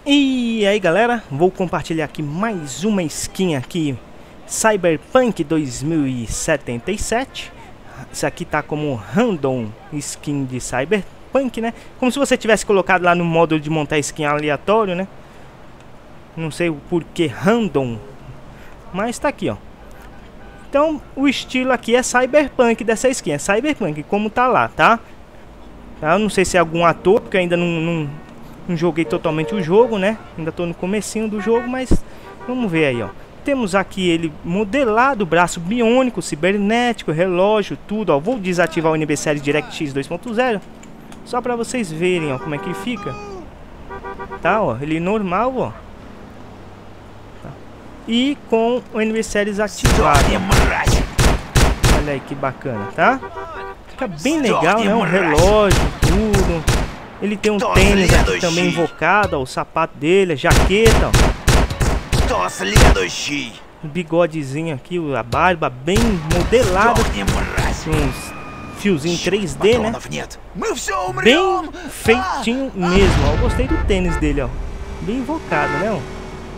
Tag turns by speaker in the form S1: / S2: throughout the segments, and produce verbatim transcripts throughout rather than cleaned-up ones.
S1: E aí galera, vou compartilhar aqui mais uma skin aqui, Cyberpunk dois mil e setenta e sete. Isso aqui tá como random skin de Cyberpunk, né? Como se você tivesse colocado lá no módulo de montar skin aleatório, né? Não sei o porquê random, mas tá aqui, ó. Então o estilo aqui é Cyberpunk dessa skin, é Cyberpunk como tá lá, tá? Eu não sei se é algum ator, porque eu ainda não... não Não joguei totalmente o jogo, né? Ainda tô no comecinho do jogo, mas vamos ver aí, ó. Temos aqui ele modelado, braço biônico, cibernético, relógio, tudo, ó. Vou desativar o N B Series DirectX dois ponto zero, só pra vocês verem, ó, como é que fica. Tá, ó, ele normal, ó. Tá. E com o N B Series ativado. Olha aí que bacana, tá? Fica bem legal, né? Um relógio, tudo. Ele tem um tênis aqui também invocado, ó, o sapato dele, a jaqueta, ó. O bigodezinho aqui, a barba bem modelada. Uns fiozinhos três D, né? Bem feitinho mesmo, ó. Eu gostei do tênis dele, ó. Bem invocado, né, ó.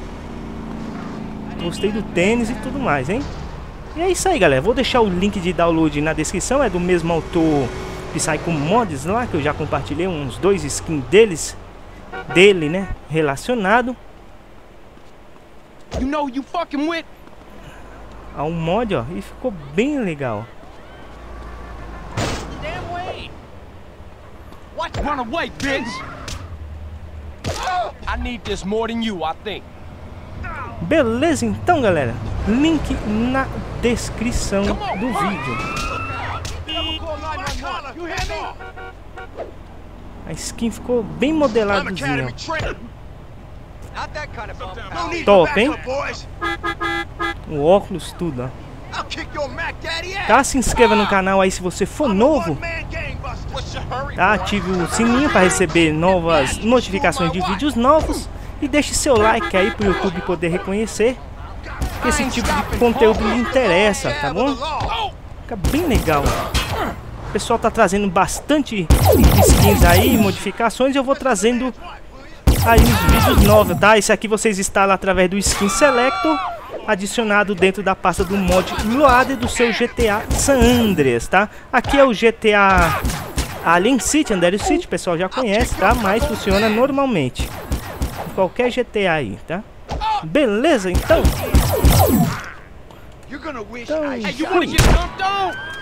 S1: Gostei do tênis e tudo mais, hein? E é isso aí, galera. Vou deixar o link de download na descrição. É do mesmo autor Psycho Mods lá, que eu já compartilhei uns dois skins deles, dele, né, relacionado. You know you fucking with. Há um mod, ó, e ficou bem legal. Damn way. What? Run away, bitch. I need this more than you, I think. Beleza, então, galera. Link na descrição do vídeo. A skin ficou bem modeladozinha. Top, hein? O óculos, tudo, ó. Tá? Se inscreva no canal aí se você for novo. Tá? Ative o sininho para receber novas notificações de vídeos novos. E deixe seu like aí pro YouTube poder reconhecer que esse tipo de conteúdo lhe interessa, tá bom? Fica bem legal, ó. O pessoal tá trazendo bastante skins aí, modificações. Eu vou trazendo aí os vídeos novos, tá? Esse aqui vocês instalam através do Skin Selector, adicionado dentro da pasta do mod Loader do seu G T A San Andreas, tá? Aqui é o G T A Alien City, Undertale City, o pessoal já conhece, tá? Mas funciona normalmente em qualquer G T A aí, tá? Beleza, então? Então,